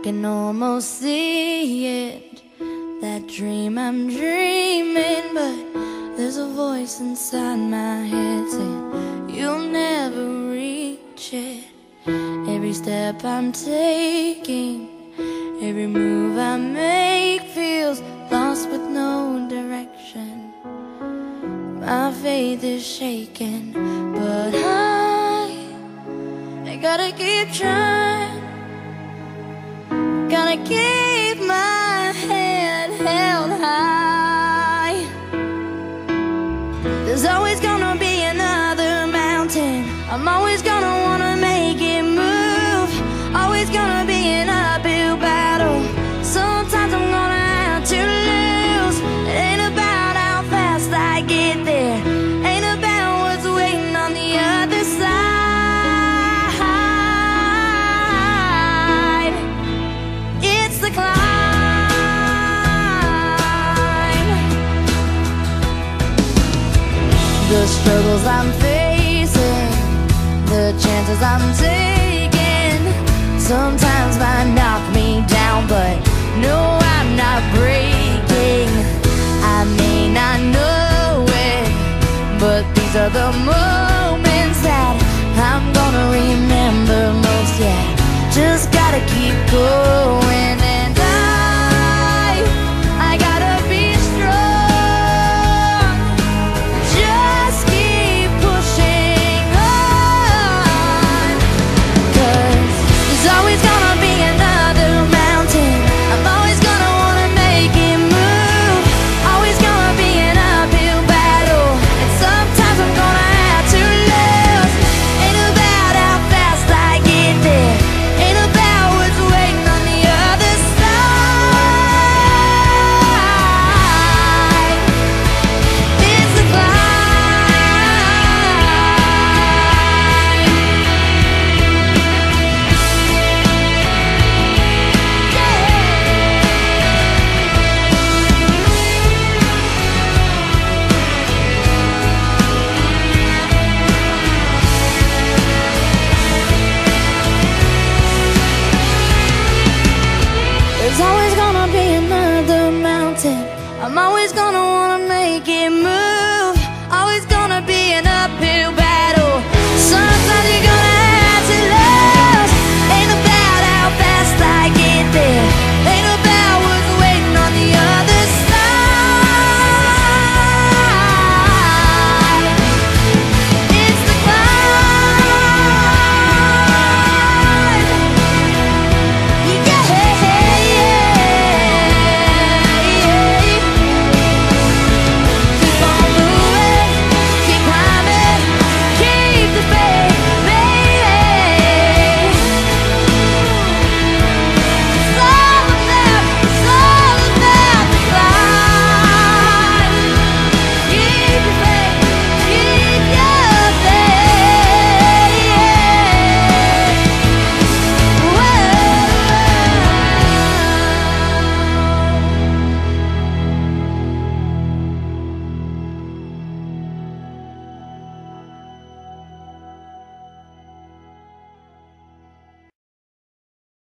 can almost see it, that dream I'm dreaming, but there's a voice inside my head saying you'll never reach it. Every step I'm taking, every move I make feels lost with no direction. My faith is shaking, but I gotta keep trying. Gotta keep my head held high. There's always gonna be another mountain. I'm always gonna wanna make it move. Always gonna be an uphill battle. Sometimes I'm gonna have to lose. It ain't about how fast I get there, ain't about what's waiting on the other side. It's the climb. The struggles I'm facing, the chances I'm taking, sometimes might knock me down, but no, I'm not breaking. I may not know it, but these are the moments that I'm gonna remember most. Yeah, just gotta keep going.